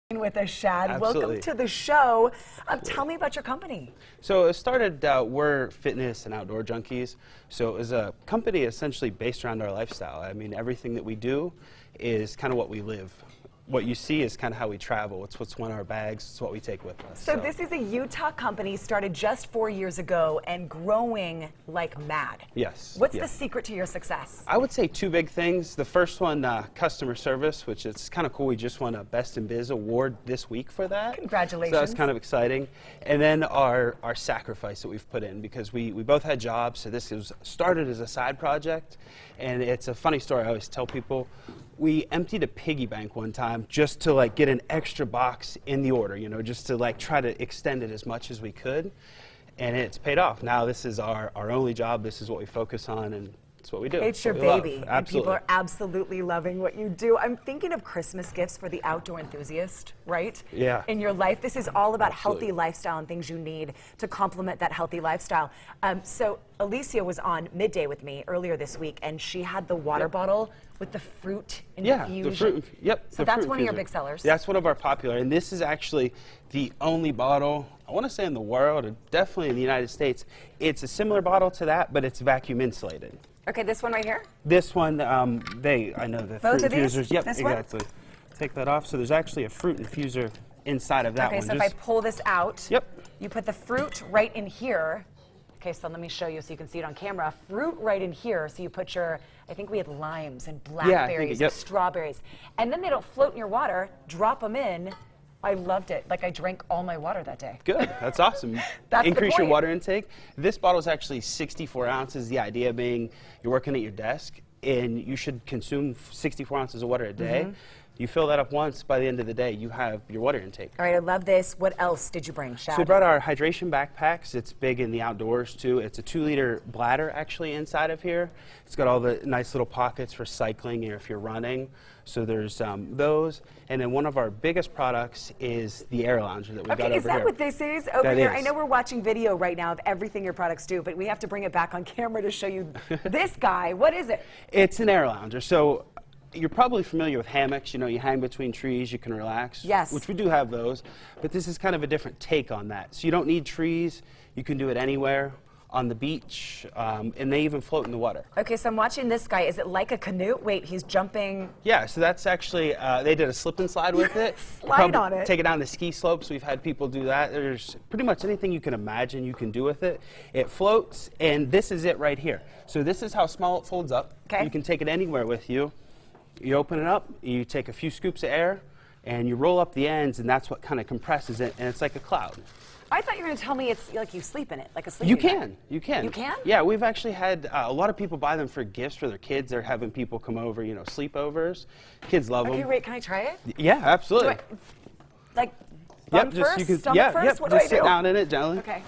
With us, Shad. Absolutely. Welcome to the show. Tell me about your company. So it started, we're fitness and outdoor junkies. So it was a company essentially based around our lifestyle. I mean, everything that we do is kind of what we live. What you see is kind of how we travel. It's what's in our bags. It's what we take with us. So this is a Utah company started just 4 years ago and growing like mad. Yes. What's the secret to your success? I would say two big things. The first one, customer service, which is kind of cool. We just won a Best in Biz award this week for that. Congratulations. So that's kind of exciting. And then our sacrifice that we've put in, because we both had jobs, so this was started as a side project. And it's a funny story I always tell people. We emptied a piggy bank one time just to like get an extra box in the order, you know, just to like try to extend it as much as we could. And it's paid off. Now this is our only job. This is what we focus on, and it's what we do. It's your baby. And people are absolutely loving what you do. I'm thinking of Christmas gifts for the outdoor enthusiast, right? Yeah. In your life, this is all about Absolutely. healthy lifestyle and things you need to complement that healthy lifestyle. So Alicia was on Midday with me earlier this week, and she had the water bottle with the fruit infusion. Yeah, the fruit. Yep. So that's one of your big sellers. That's one of our popular, and this is actually the only bottle, I want to say in the world, or definitely in the United States. It's a similar bottle to that, but it's vacuum insulated. Okay, this one right here? This one, I know the Both fruit of these? infusers. Yep, This one? exactly. Take that off. So there's actually a fruit infuser inside of that Okay, one. so if I pull this out, Yep. you put the fruit right in here. Okay, so let me show you so you can see it on camera. Fruit right in here, so you put your, I think we had limes and blackberries, yep. and strawberries. And then they don't float in your water, drop them in. I loved it. Like I drank all my water that day. Good, that's awesome. That's the Increase your point. water intake. This bottle is actually 64 ounces. The idea being you're working at your desk and you should consume 64 ounces of water a day. You fill that up once, by the end of the day, you have your water intake. All right, I love this. What else did you bring, Shad? So we brought our hydration backpacks. It's big in the outdoors too. It's a 2-liter bladder actually inside of here. It's got all the nice little pockets for cycling or if you're running. So there's those. And then one of our biggest products is the air lounger that we've got over here. Okay, is that what this is over That here? is. I know we're watching video right now of everything your products do, but we have to bring it back on camera to show you this guy. What is it? It's an air lounger. So you're probably familiar with hammocks. You know, you hang between trees, you can relax. Yes. Which we do have those. But this is kind of a different take on that. So you don't need trees. You can do it anywhere, on the beach, and they even float in the water. Okay, so I'm watching this guy. Is it like a canoe? Wait, he's jumping. Yeah, so that's actually, they did a slip and slide with it. Slide on it. Take it down the ski slopes. We've had people do that. There's pretty much anything you can imagine you can do with it. It floats, and this is it right here. So this is how small it folds up. Okay. You can take it anywhere with you. You open it up, you take a few scoops of air, and you roll up the ends, and that's what kind of compresses it, and it's like a cloud. I thought you were going to tell me it's like you sleep in it, like a sleeping You bag. can. You can. You can? Yeah, we've actually had a lot of people buy them for gifts for their kids. They're having people come over, you know, sleepovers. Kids love Okay, them. wait, can I try it? Yeah, absolutely. Like, bum Just first, you can, stomach first? Yep, What just do I sit do? down in it gently. Okay.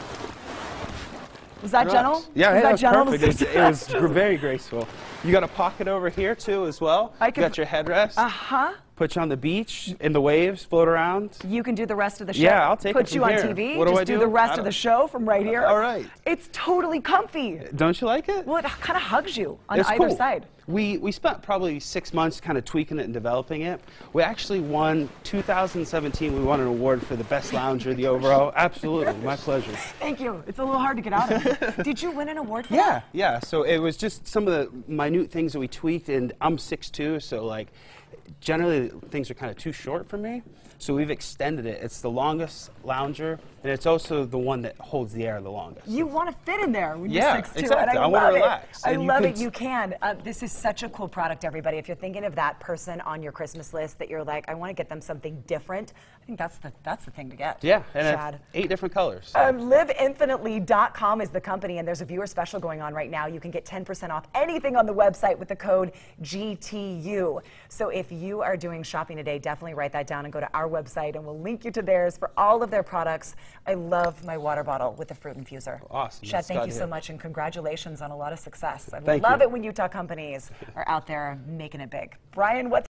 Was that Relax. gentle? Yeah, was that was gentle? perfect. It was very graceful. You got a pocket over here too, as well. I You can- got your headrest. Uh-huh. Put you on the beach in the waves, float around. You can do the rest of the show. Yeah, I'll take it Put from you on here. TV. What do just I do do? the I rest of don't- the show from right here. All right. It's totally comfy. Don't you like it? Well, it kind of hugs you on It's either cool. side. We spent probably 6 months kind of tweaking it and developing it. We actually won 2017. We won an award for the best lounger, the overall. Absolutely, my pleasure. Thank you. It's a little hard to get out of. Did you win an award for Yeah, that? yeah. So it was just some of the minute things that we tweaked, and I'm 6'2", so like generally things are kind of too short for me. So we've extended it. It's the longest lounger, and it's also the one that holds the air the longest. You want to fit in there when Yeah, you're 6'2", exactly. and I I wanna love relax, it. I and you love can it. You can. This is such a cool product, everybody. If you're thinking of that person on your Christmas list that you're like, I want to get them something different, I think that's the thing to get. Yeah, and Shad. it's 8 different colors. Liveinfinitely.com is the company, and there's a viewer special going on right now. You can get 10% off anything on the website with the code GTU. So if you are doing shopping today, definitely write that down and go to our website, and we'll link you to theirs for all of their products. I love my water bottle with the fruit infuser. Awesome. Shad, That's thank glad you to so hear. much, and congratulations on a lot of success. I Thank love you. it when Utah companies are out there making it big. Brian, what's